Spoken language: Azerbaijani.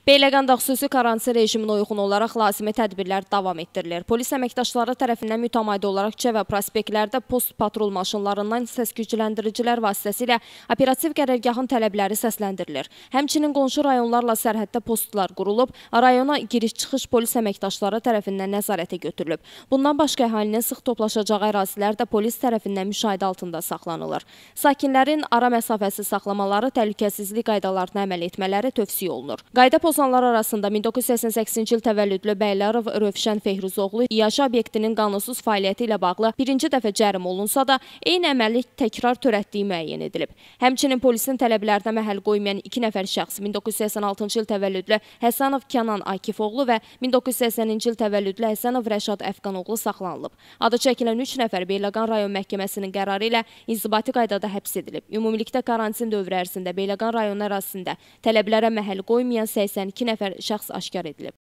Beyləqanda xüsusi karantin rejiminə uyğun olaraq lazımi tədbirlər davam etdirilir. Polis əməkdaşları tərəfindən mütəmadi olaraq küçə və prospektlərdə post patrul maşınlarından səs-gücləndiricilər vasitəsilə operativ qərargahın tələbləri səsləndirilir. Həmçinin qonşu rayonlarla sərhəddə postlar qurulub, rayona giriş-çıxış polis əməkdaşları tərəfindən nəzarətə götürülüb. Bundan başqa əhalinin sıx toplaşacağı ərazilər də polis tərəfindən müşahidə altında saxlanılır. Sakinlərin ara məsafəsi saxlamaları, təhlükəsizlik qaydalarına əməl etmələri tövsiyə olunur. Qayda pozanlar arasında 1988-ci il təvəllüdlü Bəylərov Rövşən Fehruzoğlu iaşə obyektinin qanunsuz fəaliyyəti ilə bağlı birinci dəfə cərim olunsa da, eyni əməli təkrar törətdiyi müəyyən edilib. Həmçinin polisin tələblərinə məhəl qoymayan 2 nəfər şəxs 1986-cı il təvəllüdlü Həsənov Kənan Akifoğlu və 1980-ci il təvəllüdlü Həsənov Rəşad Əfqanoğlu saxlanılıb. Adı çəkilən 3 nəfər Beyləqan rayon məhkəməsinin qərarı ilə inzibati qaydada həbs edilib. Ümumilikdə karantin dövrü ərzində Beyləqan rayon ərazisində tələblərə məhəl qoymayan 82 nəfər şəxs aşkar edilib.